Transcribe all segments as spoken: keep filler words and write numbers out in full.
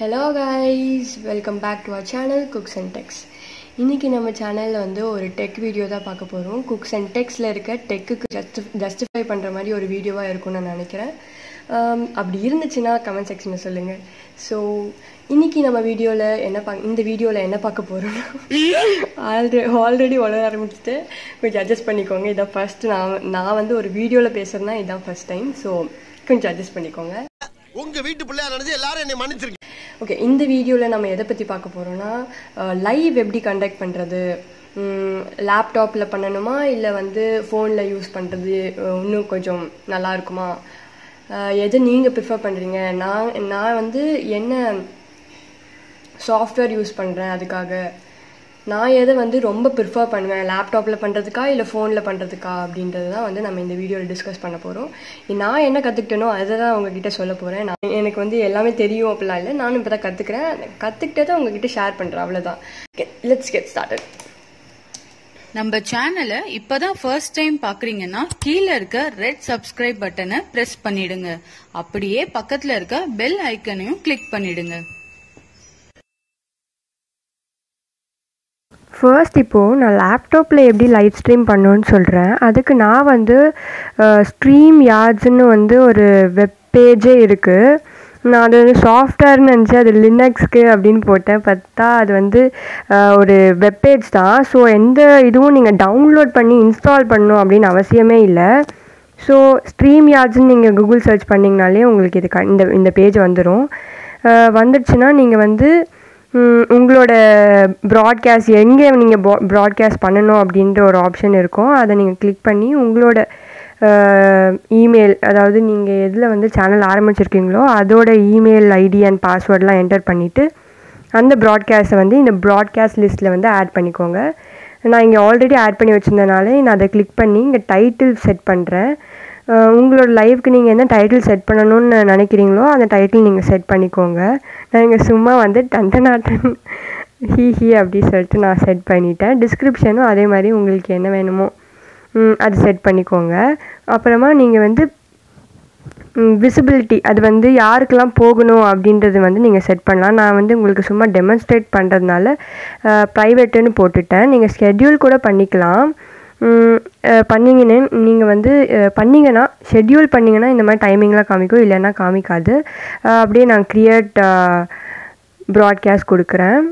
Hello guys, welcome back to our channel Cooks and Techs. இன்னைக்கு நம்ம சேனல்ல வந்து ஒரு டெக் வீடியோ தான் பார்க்க போறோம். Cooks and Techsல இருக்க டெக்குக்கு ஜஸ்டிஃபை பண்ற மாதிரி ஒரு வீடியோவா இருக்கும்னு நான் நினைக்கிறேன். அப்படி இருந்துச்சுன்னா கமெண்ட் செக்ஷன்ல சொல்லுங்க. ஸோ இன்னைக்கு நம்ம வீடியோல என்ன பா இந்த வீடியோல என்ன பார்க்க போறோம்னா ஆல்ரெடி ஆல்ரெடி வளர ஆரம்பிச்சுட்டு கொஞ்சம் அட்ஜஸ்ட் பண்ணிக்கோங்க. இதான் ஃபர்ஸ்ட் நான் நான் வந்து ஒரு வீடியோல பேசுறேன்னா இதான் ஃபர்ஸ்ட் டைம். ஸோ கொஞ்சம் அட்ஜஸ்ட் பண்ணிக்கோங்க. உங்க வீட்டு பிள்ளையா நினைச்சு எல்லாரும் என்னை மன்னிச்சிருங்க. ஓகே, இந்த வீடியோவில் நம்ம எதை பற்றி பார்க்க போகிறோம்னா லைவ் எப்படி கண்டக்ட் பண்ணுறது, லேப்டாப்பில் பண்ணணுமா இல்லை வந்து ஃபோனில் யூஸ் பண்ணுறது இன்னும் கொஞ்சம் நல்லா இருக்குமா, எதை நீங்கள் ப்ரிஃபர் பண்ணுறீங்க. நான் நான் வந்து என்ன சாஃப்ட்வேர் யூஸ் பண்ணுறேன், அதுக்காக நான் எதை வந்து ரொம்ப ப்ரிஃபர் பண்ணுவேன், லேப்டாப்பில் பண்ணுறதுக்கா இல்லை ஃபோனில் பண்ணுறதுக்கா அப்படின்றது தான் வந்து நம்ம இந்த வீடியோவில் டிஸ்கஸ் பண்ண போகிறோம். நான் என்ன கற்றுக்கிட்டேனோ அதை தான் உங்ககிட்ட சொல்ல போகிறேன். நான் எனக்கு வந்து எல்லாமே தெரியும் அப்படிலாம் இல்லை, நானும் இப்போ தான் கற்றுக்கிறேன். கற்றுக்கிட்டதை உங்ககிட்ட ஷேர் பண்ணுறேன், அவ்வளோதான். Let's get started. நம்ம சேனலை இப்பதான் ஃபர்ஸ்ட் டைம் பாக்குறீங்கன்னா கீழே இருக்க ரெட் சப்ஸ்கிரைப் பட்டனை பிரஸ் பண்ணிடுங்க. அப்படியே பக்கத்துல இருக்க பெல் ஐக்கனையும் கிளிக் பண்ணிடுங்க. ஃபர்ஸ்ட் இப்போது நான் லேப்டாப்பில் எப்படி லைவ் ஸ்ட்ரீம் பண்ணணுன்னு சொல்கிறேன். அதுக்கு நான் வந்து ஸ்ட்ரீம் யார்ட்ஸ்ன்னு வந்து ஒரு வெப் பேஜே இருக்குது. நான் அது வந்து சாஃப்ட்வேர்னு நினச்சி அது லினக்ஸ்க்கு அப்படின்னு போட்டேன். பார்த்தா அது வந்து ஒரு வெப்பேஜ் தான். ஸோ எந்த இதுவும் நீங்கள் டவுன்லோட் பண்ணி இன்ஸ்டால் பண்ணணும் அப்படின்னு அவசியமே இல்லை. ஸோ ஸ்ட்ரீம் யார்ட்ஸ்ன்னு நீங்கள் கூகுள் சர்ச் பண்ணிங்கனாலே உங்களுக்கு இது க இந்த இந்த பேஜ் வந்துடும். வந்துடுச்சுன்னா நீங்கள் வந்து உங்களோட ப்ராட்காஸ்ட் எங்கே நீங்கள் ப்ரா ப்ராட்காஸ்ட் பண்ணணும் அப்படின்ற ஒரு ஆப்ஷன் இருக்கும். அதை நீங்கள் கிளிக் பண்ணி உங்களோட இமெயில், அதாவது நீங்கள் எதில் வந்து சேனல் ஆரம்பிச்சிருக்கீங்களோ அதோட இமெயில் ஐடி அண்ட் பாஸ்வேர்டெலாம் என்டர் பண்ணிவிட்டு அந்த ப்ராட்காஸ்ட்டை வந்து இந்த ப்ராட்காஸ்ட் லிஸ்ட்டில் வந்து ஆட் பண்ணிக்கோங்க. நான் இங்கே ஆல்ரெடி ஆட் பண்ணி வச்சுருந்தனால நான் அதை கிளிக் பண்ணி இங்கே டைட்டில் செட் பண்ணுறேன். உங்களோட லைவுக்கு நீங்கள் என்ன டைட்டில் செட் பண்ணணும்னு நினைக்கிறீங்களோ அந்த டைட்டில் நீங்கள் செட் பண்ணிக்கோங்க. நான் இங்கே சும்மா வந்து டண்டனாட்டன் ஹீ ஹீ அப்படி சொல்லிட்டு நான் செட் பண்ணிட்டேன். டிஸ்கிரிப்ஷனும் அதே மாதிரி உங்களுக்கு என்ன வேணுமோ அது செட் பண்ணிக்கோங்க. அப்புறமா நீங்கள் வந்து விசிபிலிட்டி, அது வந்து யாருக்கெல்லாம் போகணும் அப்படின்றது வந்து நீங்கள் செட் பண்ணலாம். நான் வந்து உங்களுக்கு சும்மா டெமான்ஸ்ட்ரேட் பண்ணுறதுனால ப்ரைவேட்டுன்னு போட்டுட்டேன். நீங்கள் ஸ்கெட்யூல் கூட பண்ணிக்கலாம். பண்ணிங்கன்னு நீங்கள் வந்து பண்ணிங்கன்னா ஷெட்யூல் பண்ணிங்கன்னா இந்த மாதிரி டைமிங்லாம் காமிக்கும், இல்லைன்னா காமிக்காது. அப்படியே நான் க்ரியேட் ப்ராட்காஸ்ட் கொடுக்குறேன்.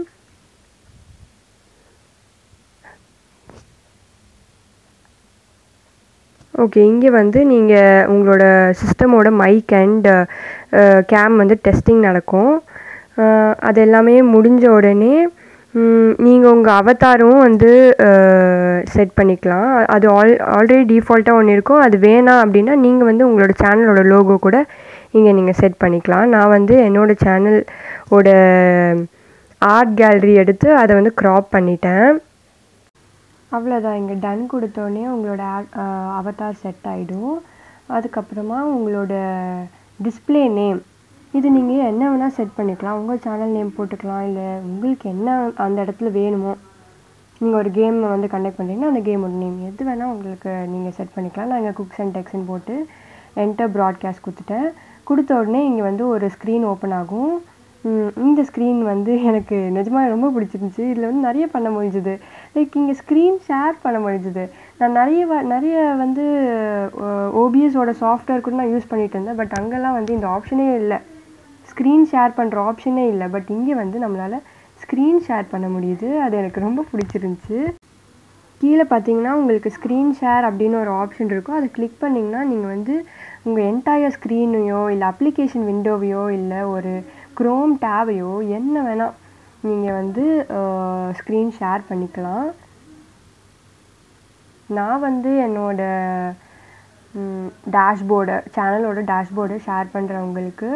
ஓகே, இங்கே வந்து நீங்கள் உங்களோட சிஸ்டமோட மைக் அண்ட் கேம் வந்து டெஸ்டிங் நடக்கும். அது எல்லாமே முடிஞ்ச உடனே நீங்கள் உங்கள் அவதாரும் வந்து செட் பண்ணிக்கலாம். அது ஆல் ஆல்ரெடி டிஃபால்ட்டாக ஒன்று இருக்கும். அது வேணாம் அப்படின்னா நீங்கள் வந்து உங்களோட சேனலோட லோகோ கூட இங்கே நீங்கள் செட் பண்ணிக்கலாம். நான் வந்து என்னோடய சேனலோட ஆர்ட் கேலரி எடுத்து அதை வந்து க்ராப் பண்ணிட்டேன். அவ்வளோதான். இங்கே டன் கொடுத்தோடனே உங்களோட அவதார் செட் ஆகிடும். அதுக்கப்புறமா உங்களோட டிஸ்பிளே நேம், இது நீங்கள் என்ன வேணால் செட் பண்ணிக்கலாம். உங்கள் சேனல் நேம் போட்டுக்கலாம், இல்லை உங்களுக்கு என்ன அந்த இடத்துல வேணுமோ. நீங்கள் ஒரு கேம் வந்து கண்டக்ட் பண்ணுறீங்கன்னா அந்த கேமோட நேம் எது வேணால் உங்களுக்கு நீங்கள் செட் பண்ணிக்கலாம். நான் இங்கே குக்ஸ் அண்ட் டெக்ஸ்ன்னு போட்டு என்டர் ப்ராட்காஸ்ட் கொடுத்துட்டேன். கொடுத்த உடனே இங்கே வந்து ஒரு ஸ்க்ரீன் ஓப்பன் ஆகும். இந்த ஸ்க்ரீன் வந்து எனக்கு நிஜமாக ரொம்ப பிடிச்சிருந்துச்சி. இதில் வந்து நிறைய பண்ண முடிஞ்சுது. லைக் இங்கே ஸ்க்ரீன் ஷேர் பண்ண முடிஞ்சுது. நான் நிறைய வ நிறைய வந்து ஓபிஎஸோட சாஃப்ட்வேர் கூட நான் யூஸ் பண்ணிகிட்டு இருந்தேன். பட் அங்கெல்லாம் வந்து இந்த ஆப்ஷனே இல்லை, ஸ்க்ரீன் ஷேர் பண்ணுற ஆப்ஷனே இல்லை. பட் இங்கே வந்து நம்மளால் ஸ்க்ரீன் ஷேர் பண்ண முடியுது. அது எனக்கு ரொம்ப பிடிச்சிருந்துச்சி. கீழே பார்த்தீங்கன்னா உங்களுக்கு ஸ்க்ரீன் ஷேர் அப்படின்னு ஒரு ஆப்ஷன் இருக்கும். அதை கிளிக் பண்ணிங்கன்னா நீங்கள் வந்து உங்கள் என்டையர் ஸ்க்ரீனையோ இல்லை அப்ளிகேஷன் விண்டோவையோ இல்லை ஒரு க்ரோம் டேபையோ என்ன வேணால் நீங்கள் வந்து ஸ்க்ரீன் ஷேர் பண்ணிக்கலாம். நான் வந்து என்னோடய டேஷ்போர்டை சேனலோட டேஷ்போர்டை ஷேர் பண்ணுறவங்களுக்கு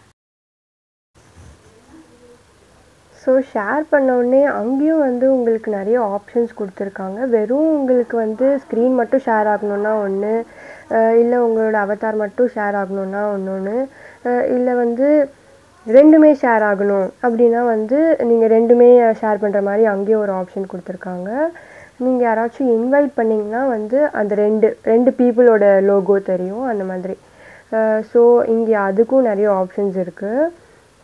ஸோ ஷேர் பண்ண உடனே அங்கேயும் வந்து உங்களுக்கு நிறைய ஆப்ஷன்ஸ் கொடுத்துருக்காங்க. வெறும் உங்களுக்கு வந்து ஸ்க்ரீன் மட்டும் ஷேர் ஆகணுன்னா ஒன்று, இல்லை உங்களோட அவதார் மட்டும் ஷேர் ஆகணுன்னா ஒன்று ஒன்று, இல்லை வந்து ரெண்டுமே ஷேர் ஆகணும் அப்படின்னா வந்து நீங்கள் ரெண்டுமே ஷேர் பண்ணுற மாதிரி அங்கேயும் ஒரு ஆப்ஷன் கொடுத்துருக்காங்க. நீங்கள் யாராச்சும் இன்வைட் பண்ணிங்கன்னா வந்து அந்த ரெண்டு ரெண்டு பீப்புளோட லோகோ தெரியும் அந்த மாதிரி. ஸோ இங்கே அதுக்கும் நிறைய ஆப்ஷன்ஸ் இருக்குது.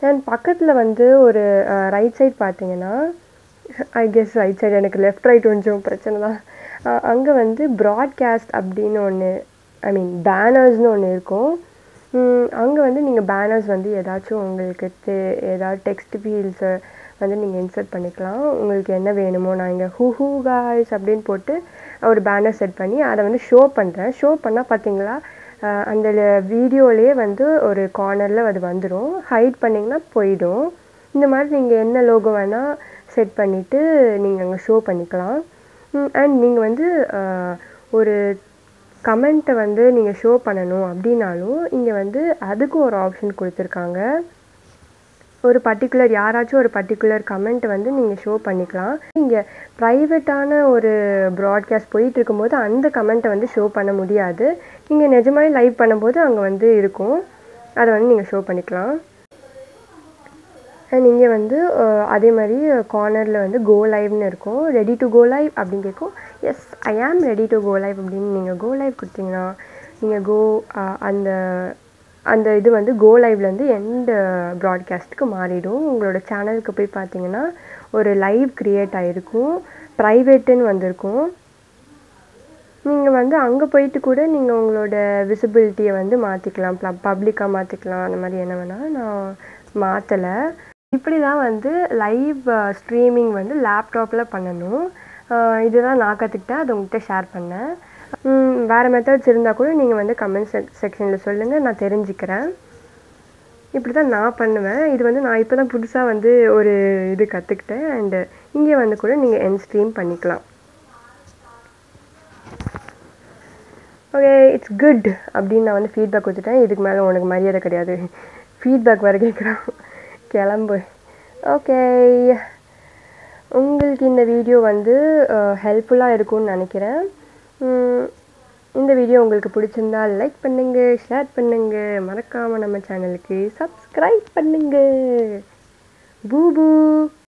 அண்ட் பக்கத்தில் வந்து ஒரு ரைட் சைட் பார்த்தீங்கன்னா, ஐ கெஸ் ரைட் சைடு, எனக்கு லெஃப்ட் ரைட் கொஞ்சம் பிரச்சனை தான். அங்கே வந்து ப்ராட்காஸ்ட் அப்படின்னு ஒன்று, ஐ மீன் பேனர்ஸ்னு ஒன்று இருக்கும். அங்கே வந்து நீங்கள் பேனர்ஸ் வந்து ஏதாச்சும் உங்களுக்கு தே ஏதாவது டெக்ஸ்ட் ஃபீல்ஸை வந்து நீங்கள் இன்சர்ட் பண்ணிக்கலாம். உங்களுக்கு என்ன வேணுமோ, நான் இங்கே ஹூ ஹூ காய்ஸ் அப்படின்னு போட்டு ஒரு பேனர் செட் பண்ணி அதை வந்து ஷோ பண்ணுறேன். ஷோ பண்ணால் பார்த்தீங்களா, அந்த வீடியோலேயே வந்து ஒரு கார்னரில் அது வந்துடும். ஹைட் பண்ணிங்கன்னா போயிடும். இந்த மாதிரி நீங்கள் என்ன லோகோ வேணால் செட் பண்ணிவிட்டு நீங்கள் அங்கே ஷோ பண்ணிக்கலாம். அண்ட் நீங்கள் வந்து ஒரு கமெண்ட்டை வந்து நீங்கள் ஷோ பண்ணணும் அப்படின்னாலும் இங்கே வந்து அதுக்கும் ஒரு ஆப்ஷன் கொடுத்துருக்காங்க. ஒரு பர்டிகுலர் யாராச்சும் ஒரு பர்டிகுலர் கமெண்ட்டை வந்து நீங்கள் ஷோ பண்ணிக்கலாம். நீங்கள் ப்ரைவேட்டான ஒரு ப்ராட்காஸ்ட் போயிட்டு இருக்கும்போது அந்த கமெண்ட்டை வந்து ஷோ பண்ண முடியாது. நீங்கள் நிஜமாவே லைவ் பண்ணும்போது அங்கே வந்து இருக்கும், அதை வந்து நீங்கள் ஷோ பண்ணிக்கலாம். அண்ட் இங்கே வந்து அதே மாதிரி கார்னரில் வந்து கோ லைவ்னு இருக்கும். ரெடி டு கோ லைவ் அப்படின்னு கேட்கும். S, I am ready to go live அப்படின்னு நீங்கள் கோ லைவ் கொடுத்தீங்கன்னா நீங்கள் கோ அந்த அந்த இது வந்து கோ லைவ்லேருந்து எந்த ப்ராட்காஸ்ட்டுக்கு மாறிடும். உங்களோட சேனலுக்கு போய் பார்த்தீங்கன்னா ஒரு லைவ் க்ரியேட் ஆகிருக்கும், ப்ரைவேட்டுன்னு வந்திருக்கும். நீங்கள் வந்து அங்கே போயிட்டு கூட நீங்கள் உங்களோட விசிபிலிட்டியை வந்து மாற்றிக்கலாம், பப்ளிக்காக மாற்றிக்கலாம், அந்த மாதிரி என்ன வேணால். நான் மாற்றலை. இப்படி தான் வந்து லைவ் ஸ்ட்ரீமிங் வந்து லேப்டாப்பில் பண்ணணும். இதுதான் நான் கற்றுக்கிட்டேன், அதை உங்கள்கிட்ட ஷேர் பண்ணேன். வேறு மெத்தட்ஸ் இருந்தால் கூட நீங்கள் வந்து கமெண்ட் செக் செக்ஷனில் சொல்லுங்கள், நான் தெரிஞ்சுக்கிறேன். இப்படி தான் நான் பண்ணுவேன். இது வந்து நான் இப்போ தான் புதுசாக வந்து ஒரு இது கற்றுக்கிட்டேன். அண்டு இங்கே வந்து கூட நீங்கள் என் ஸ்ட்ரீம் பண்ணிக்கலாம். ஓகே, இட்ஸ் குட் அப்படின்னு நான் வந்து ஃபீட்பேக் கொடுத்துட்டேன். இதுக்கு மேலே உனக்கு மரியாதை கிடையாது, ஃபீட்பேக் வேறு கேட்குறான், கிளம்பு. ஓகே, உங்களுக்கு இந்த வீடியோ வந்து ஹெல்ப்ஃபுல்லாக இருக்கும்னு நினைக்கிறேன். இந்த வீடியோ உங்களுக்கு பிடிச்சிருந்தால் லைக் பண்ணுங்கள், ஷேர் பண்ணுங்கள், மறக்காமல் நம்ம சேனலுக்கு சப்ஸ்கிரைப் பண்ணுங்கள். பூ பூ.